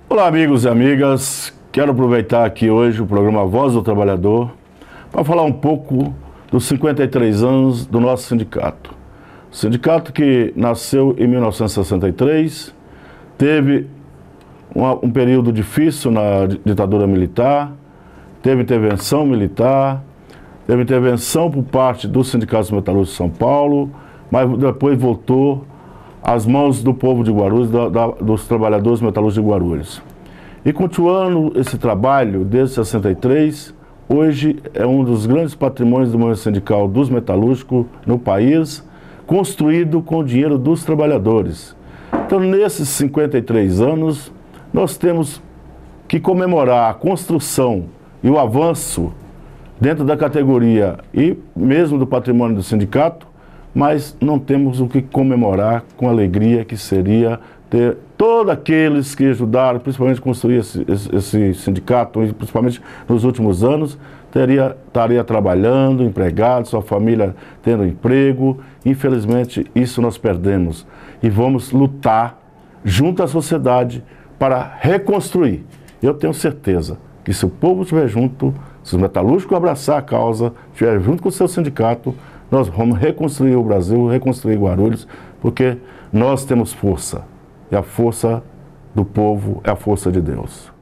Olá, amigos e amigas. Quero aproveitar aqui hoje o programa Voz do Trabalhador para falar um pouco dos 53 anos do nosso sindicato. O sindicato que nasceu em 1963, teve um período difícil na ditadura militar, teve intervenção militar, teve intervenção por parte dos sindicatos metalúrgicos de São Paulo, mas depois voltou às mãos do povo de Guarulhos, dos trabalhadores metalúrgicos de Guarulhos. E continuando esse trabalho desde 63, hoje é um dos grandes patrimônios do movimento sindical dos metalúrgicos no país, construído com o dinheiro dos trabalhadores. Então, nesses 53 anos, nós temos que comemorar a construção e o avanço dentro da categoria e mesmo do patrimônio do sindicato, mas não temos o que comemorar com alegria, que seria ter todos aqueles que ajudaram, principalmente a construir esse sindicato, principalmente nos últimos anos, estaria trabalhando, empregado, sua família tendo emprego. Infelizmente, isso nós perdemos. E vamos lutar junto à sociedade para reconstruir. Eu tenho certeza que se o povo estiver junto, se os metalúrgicos abraçar a causa, estiver junto com o seu sindicato, nós vamos reconstruir o Brasil, reconstruir Guarulhos, porque nós temos força. E a força do povo é a força de Deus.